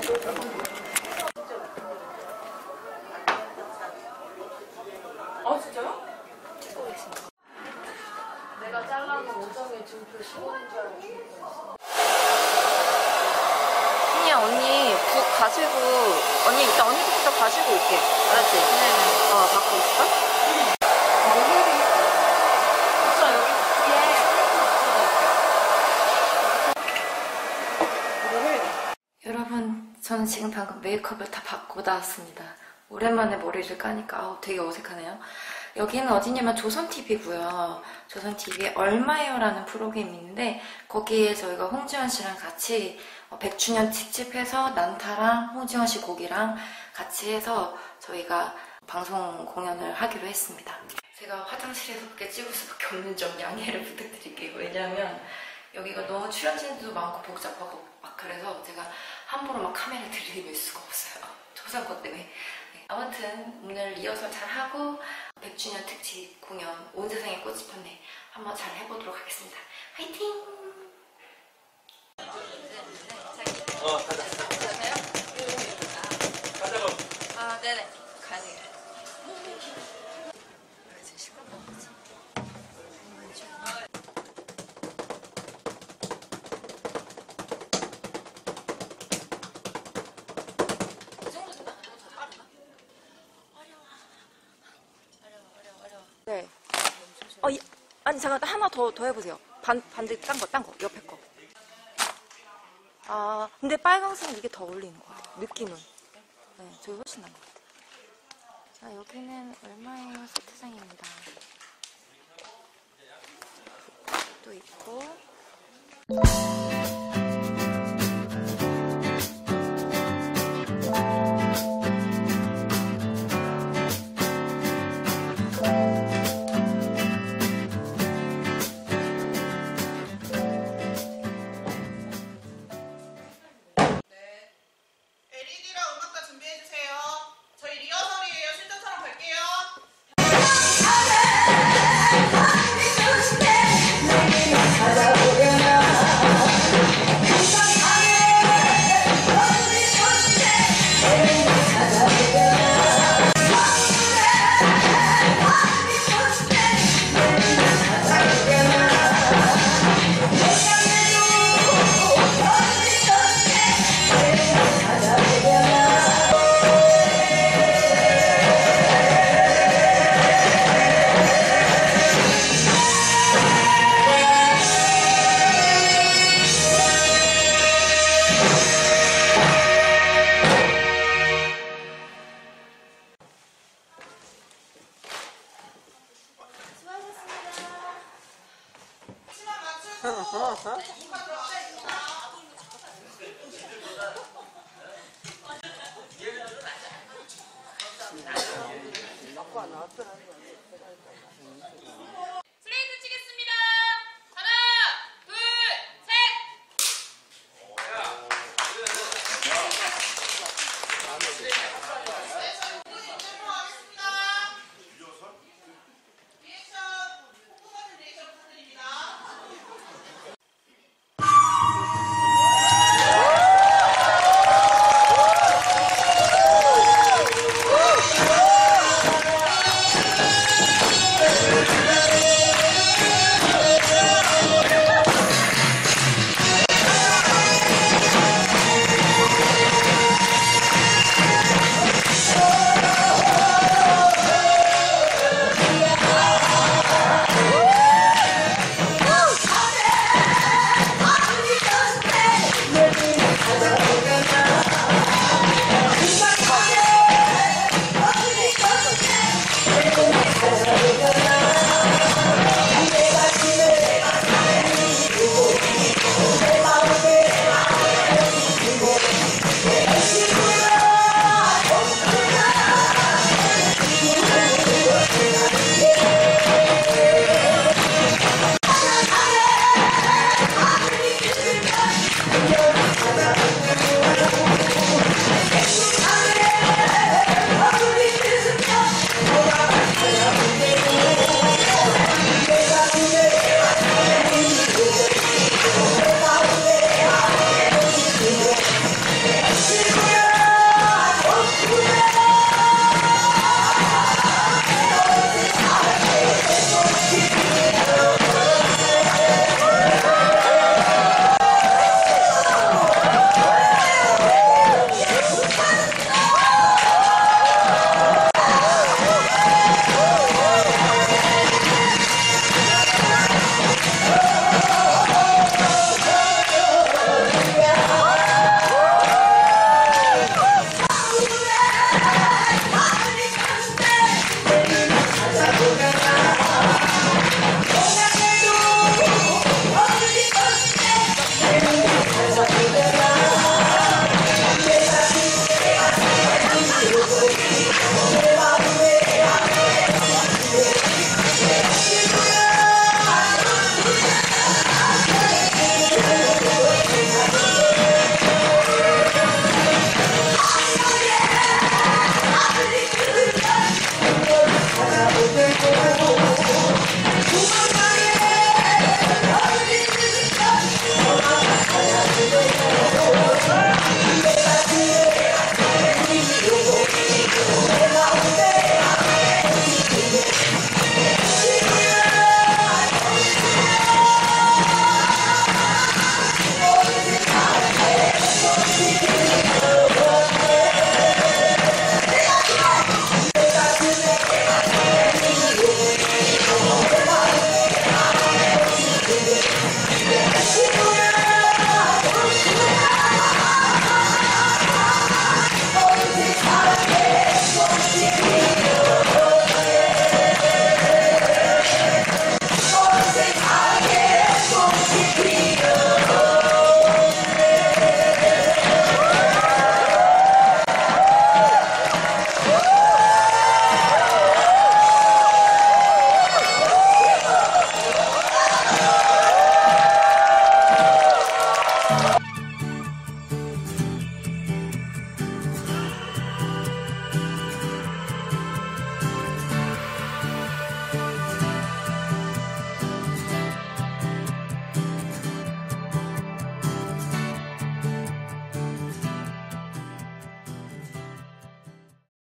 진짜요? 찍고 있습니다. 내가 잘라놓은 오정의 증표 15인 줄 알고. 희니야, 언니 북 가지고, 언니 일단 언니부터 가지고 올게. 알았지? 네. 갖고 있어? 여러분, 저는 지금 방금 메이크업을 다 받고 나왔습니다. 오랜만에 머리를 까니까 되게 어색하네요. 여기는 어디냐면 조선TV고요. 조선TV에 얼마예요라는 프로그램이 있는데 거기에 저희가 홍지원 씨랑 같이 100주년 특집해서 난타랑 홍지원 씨 곡이랑 같이 해서 저희가 방송 공연을 하기로 했습니다. 제가 화장실에서밖에 찍을 수밖에 없는 점 양해를 부탁드릴게요. 왜냐하면 여기가 너무 출연진들도 많고 복잡하고 막 그래서 제가 함부로 막 카메라 들이댈 수가 없어요. 초상권 때문에. 네. 아무튼 오늘 리허설 잘하고 100주년 특집 공연 온 세상에 꽃이 폈네 한번 잘 해보도록 하겠습니다. 화이팅! 가자고. 네네. 가야지. 네. 아니 잠깐 하나 더 해보세요. 반대 딴 거 옆에 거. 근데 빨강색은 이게 더 어울리는 것 같아요. 느낌은. 네, 저기 훨씬 나은 것 같아요. 자, 여기는 얼마예요? 세트장입니다. 또 있고.